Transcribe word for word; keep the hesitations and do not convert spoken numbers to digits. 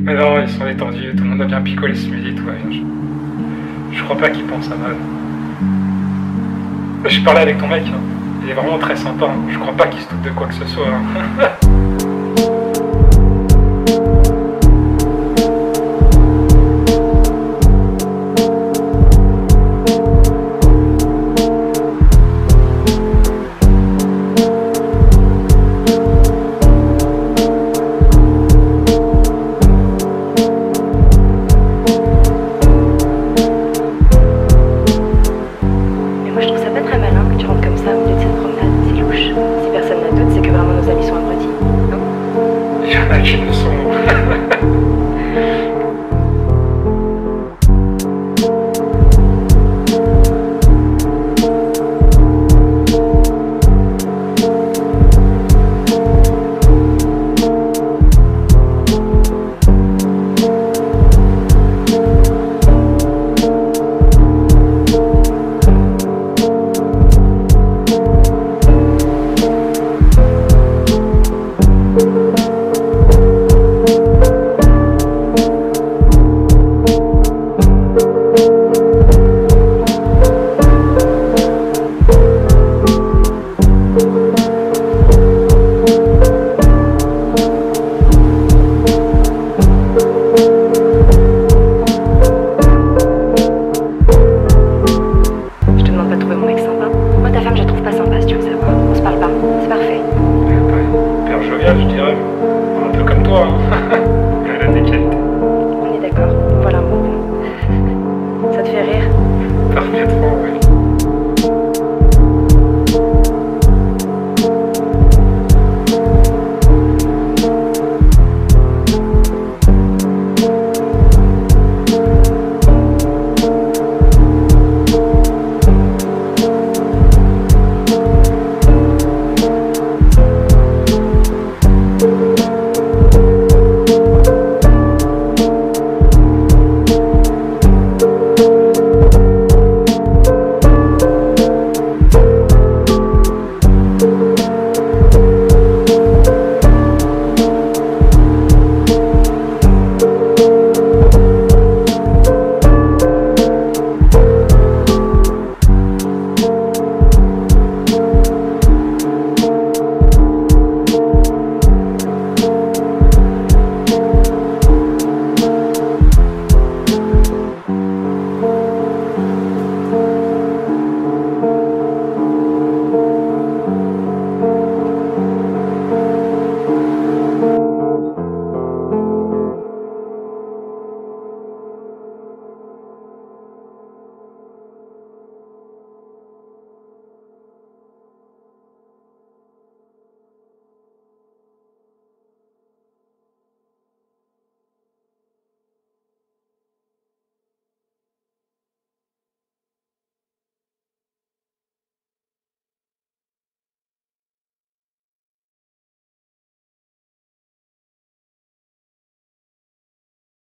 Mais non, ils sont détendus, tout le monde a bien picolé ce midi, tout va bien. Je, je crois pas qu'ils pensent à mal. Je parlais avec ton mec, hein. Il est vraiment très sympa, hein. Je crois pas qu'il se doute de quoi que ce soit. Hein.